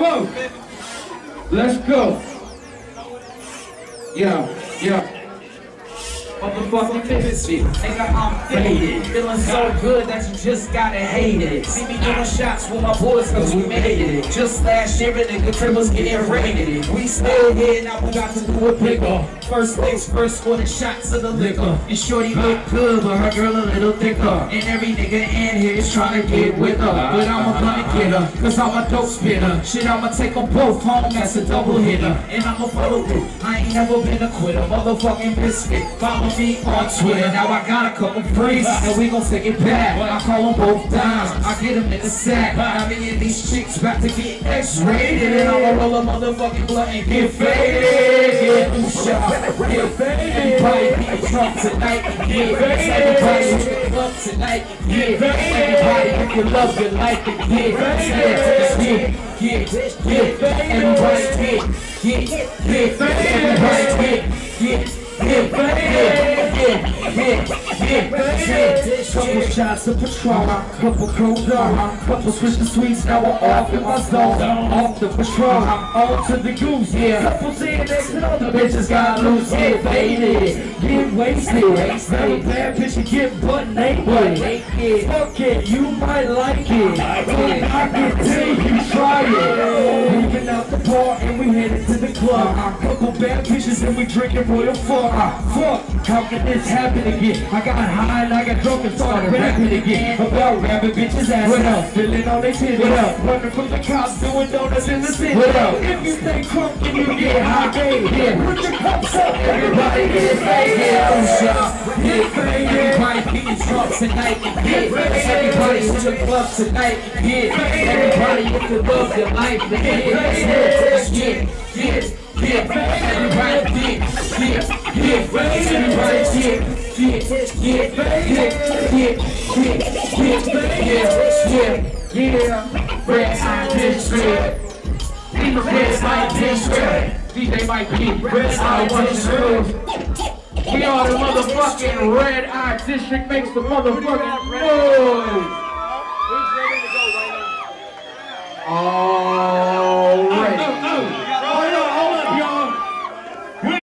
go. Let's go. Yeah. Motherfucking Misfit, nigga, I'm faded. Feeling so good that you just gotta hate it. See me doing shots with my boys cause we made it. Just last year, a nigga crib was getting raided. We still here, now we got to do it bigger. First things first, for the shots of the liquor. And shorty look good, but her girl a little thicker. And every nigga in here is trying to get with her. But I'ma gonna get her, cause I'm a dope spitter. Shit, I'ma take them both home, that's a double hitter. And I'ma follow through, I ain't never been a quitter. Motherfucking Misfit, follow me on Twitter. Now I got a couple freaks, and we gon' take it back. I call them both dimes, I get them in the sack. Now me and these chicks about to get X-rated. And I'ma roll a motherfucking blunt and get faded. Get new shot, get faded. Everybody be drunk tonight and get faded. Everybody get up tonight and get faded. Everybody if you love your life and get faded. Get faded. Everybody get faded. Couple shots of Patron, couple cold on, couple Christmas sweets, now we're off in my zone. Off the Patron, on to the goose, yeah. Couple Xanax and all the bitches got loose, get faded, get wasted. Very bad bitch, you get butt naked. Fuck it, you might like it. I can tell you try it. Moving out the bar and we headed to the club. Couple bad bitches and we drinking Royal fuck. How can this happen again? I got high and I got drunk and started rapping again about rapping bitches' ass. What up? Feeling on their titties. What up? Running from the cops, doing donuts in the city. What up? If you stay crunk and you get high, yeah. Put your cups up. Everybody get faded. Get faded. Everybody getting drunk tonight and get faded. Everybody to the club tonight and get faded. Everybody if you love your life and get faded. Everybody get faded. Yeah, red eye district. Even red eye district. DJ might be red eye district. We are the motherfucking red eye district makes the motherfucking noise.